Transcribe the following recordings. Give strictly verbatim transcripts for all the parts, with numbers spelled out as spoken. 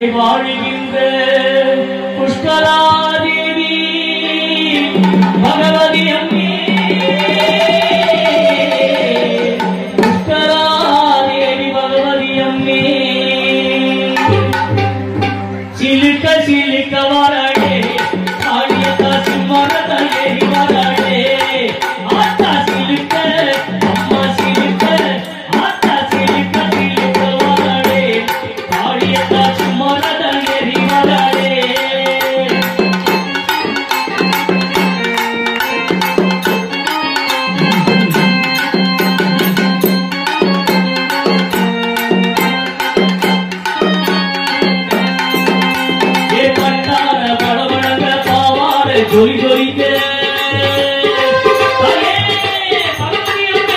வாழ்கின்ற புஷ்கராதேவி பகவதி அம்மே புஷ்கராதேவி பகவதி அம்மே சிலுக்க சிலுக்க வராடே ஆடியதா சிம்மரதா ஏறி வராடே ஆத்தா சிலுக்க அம்மா சிலுக்க ஆத்தா சிலுக்க சிலுக்க வராடே ஆடியதா சிம்மரதா ஏறி வராடே जोरी जोरी के अरे भगवती अम्मे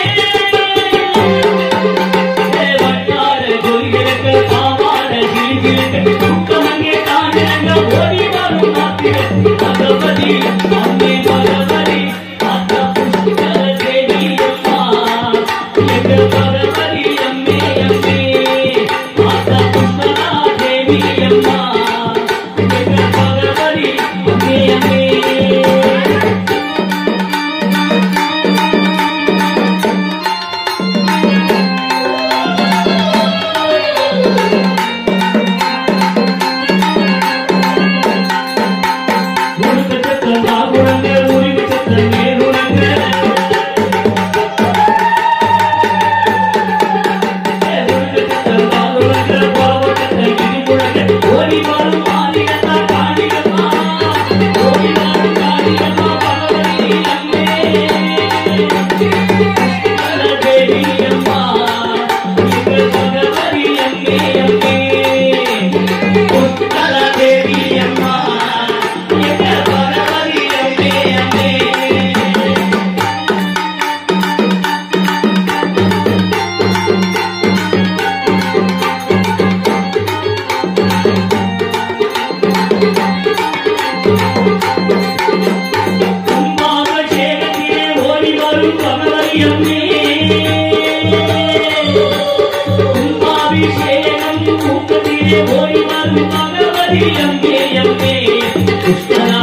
ए वट्टार जोरी के आवार जिल जिल के तुमंगे ताने रंग ओरी मारू नाती भगवती अम्मे भगवती माता पुष्कर देवी अम्मा एक भगवती अम्मे अम्मे माता पुष्करा देवी अम्मा एक भगवती अम्मे अम्मे भगवती अम्मे अम्मे